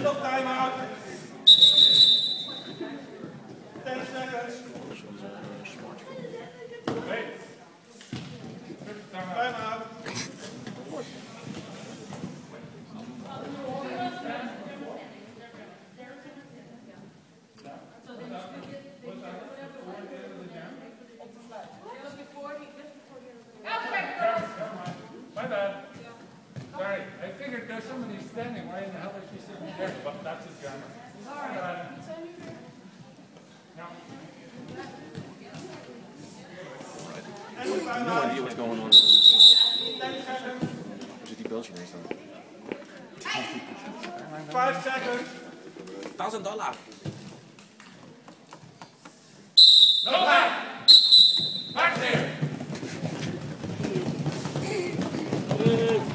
End of timeout. 10 seconds. Wait. Timeout. My bad. Sorry, I figured there's somebody standing. Why in the hell is she sitting there? But that's his camera. No. No idea what's going on. 10 seconds. Zit die Belgian eens dan? 5 seconds. $1,000. No back. Back there.